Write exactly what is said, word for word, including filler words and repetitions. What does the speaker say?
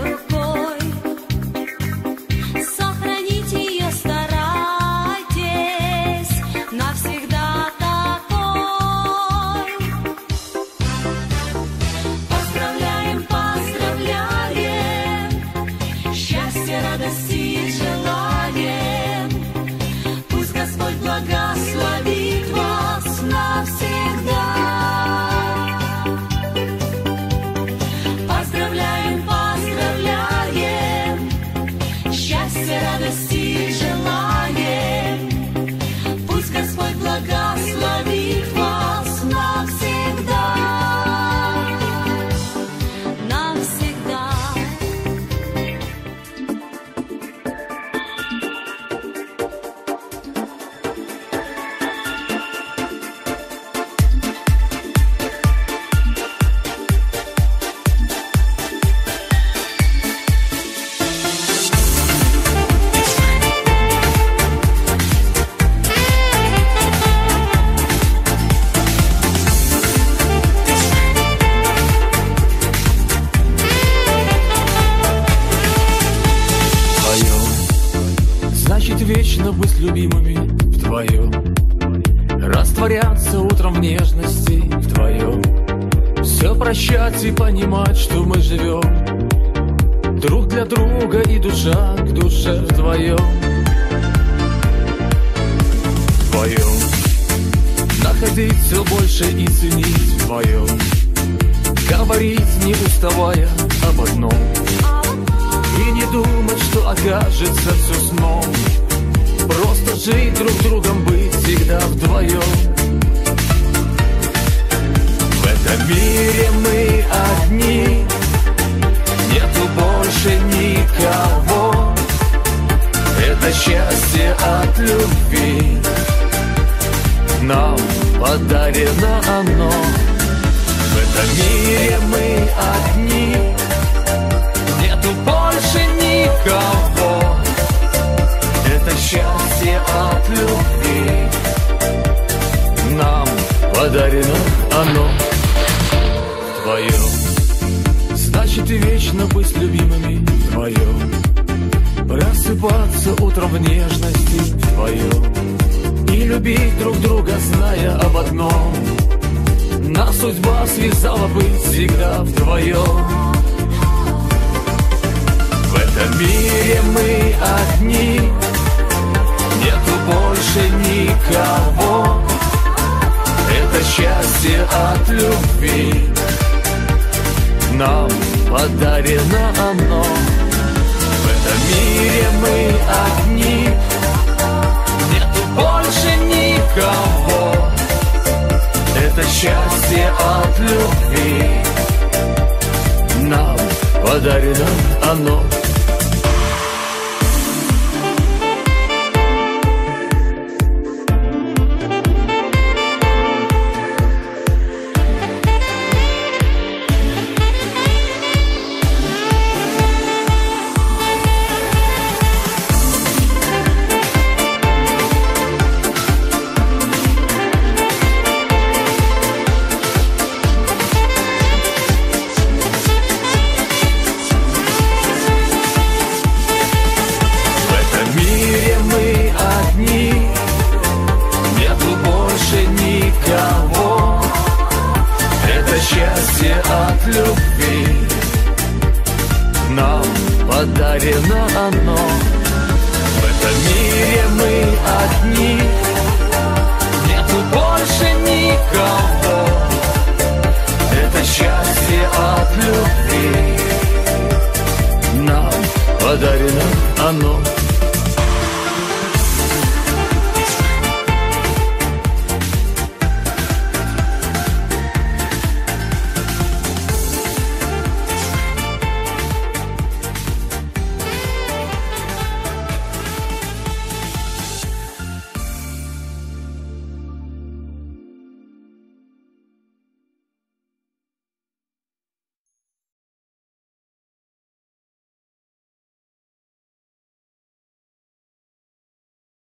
рукой. Сохранить ее старайтесь, навсегда такой. Поздравляем, поздравляем, счастья, радости желаем. Пусть Господь благословит вас навсегда. Поздравляем, поздравляем, счастья, радости желаем. Пусть Господь благословит вас навсегда. Навсегда. Значит, вечно быть любимыми вдвоем, растворяться утром в нежности вдвоем, все прощать и понимать, что мы живем друг для друга и душа к душе вдвоем. Вдвоем находить все больше и ценить вдвоем, говорить не уставая об одном и не думать, что окажется все сном. Просто жить друг другом, быть всегда вдвоем. В этом мире мы одни, нету больше никого. Это счастье от любви, нам подарено оно. В этом мире мы одни, нету больше никого. Это счастье от любви, нам подарено оно вдвоем. Значит, и вечно быть любимыми вдвоем, просыпаться утром в нежности вдвоем и любить друг друга, зная об одном: нас судьба связала быть всегда вдвоем. В этом мире мы одни, нету больше никого. Это счастье от любви, нам подарено оно. В этом мире мы одни, нету больше никого. Это счастье от любви, нам подарено оно. Счастье от любви, нам подарено оно. В этом мире мы одни, нету больше никого. Это счастье от любви, нам подарено оно.